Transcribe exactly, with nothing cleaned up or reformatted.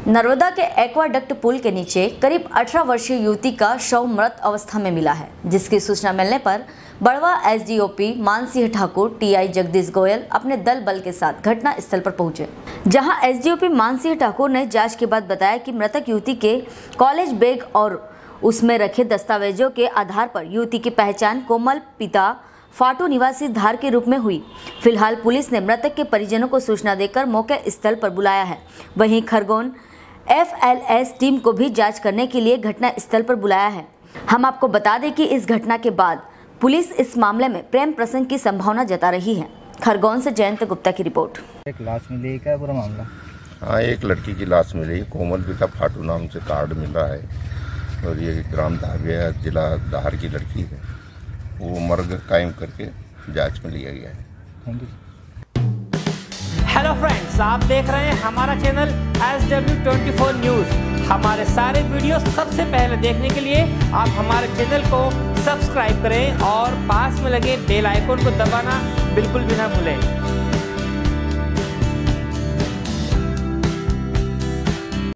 नर्मदा के एक्वाडक्ट पुल के नीचे करीब अठारह वर्षीय युवती का शव मृत अवस्था में मिला है, जिसकी सूचना मिलने पर बड़वा एसडीओपी मानसिंह ठाकुर, टीआई जगदीश गोयल अपने दल बल के साथ घटना स्थल पर पहुंचे, जहां एसडीओपी मानसिंह ठाकुर ने जांच के बाद बताया कि मृतक युवती के कॉलेज बैग और उसमें रखे दस्तावेजों के आधार पर युवती की पहचान कोमल पिता फाटू निवासी धार के रूप में हुई। फिलहाल पुलिस ने मृतक के परिजनों को सूचना देकर मौके स्थल पर बुलाया है। वहीं खरगोन एफएलएस टीम को भी जांच करने के लिए घटना स्थल पर बुलाया है। हम आपको बता दें कि इस घटना के बाद पुलिस इस मामले में प्रेम प्रसंग की संभावना जता रही है। खरगोन से जयंत गुप्ता की रिपोर्ट। एक लाश मिली, क्या पूरा मामला? हाँ, एक लड़की की लाश मिली, कोमल पिता फाटू नाम से कार्ड मिला है और ये ग्राम धाबिया जिला धार की लड़की है। वो मर्ग कायम करके जांच में लिया गया है। हेलो फ्रेंड्स, आप देख रहे हैं हमारा channel S W twenty four news. हमारे सारे वीडियो सबसे पहले देखने के लिए आप हमारे चैनल को सब्सक्राइब करें और पास में लगे बेल आइकन को दबाना बिल्कुल भी ना भूलें।